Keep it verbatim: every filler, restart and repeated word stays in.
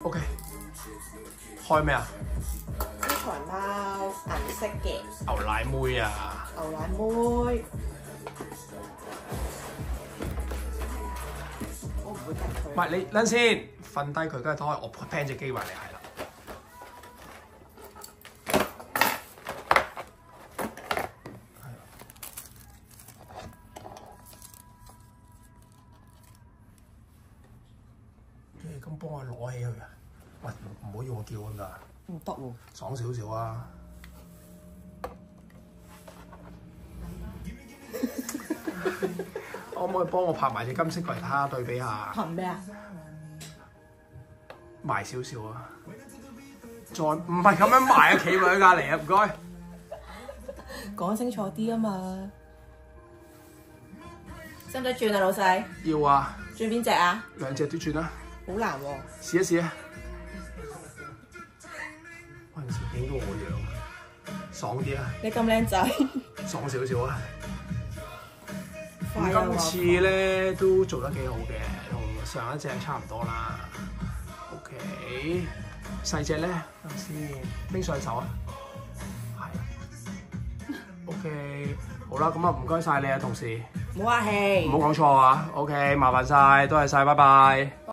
OK。開咩啊？ 呢台貓銀色嘅牛奶妹啊！ 牛奶妹，我唔會得佢。 唔係你等先，瞓低佢，跟住開我 plan 隻機埋嚟係啦。誒，咁幫我攞起佢啊！喂，唔好要我叫㗎， 唔得喎， 爽少少啊！可唔可以幫我拍埋隻金色維他對比下？ 憑咩啊？ 埋少少啊！再唔係咁樣埋啊，企埋喺隔離啊，唔該。 講清楚啲啊嘛！使唔使轉啊，老細？ 要啊！ 轉邊隻啊？ 兩隻都轉啦。 好難喎！ 試一試啊！嗰陣時影到我樣，爽啲啊！ 你咁靚仔， 爽少少啊！ 快啊咁今次咧都做得幾好嘅，同上一隻差唔多啦。OK， 細隻咧，等先拎上手啊！係。OK， 好啦，咁啊唔該晒你啊，同事。 唔好客氣。 唔好講錯啊。OK， 麻煩晒，多謝晒，拜拜。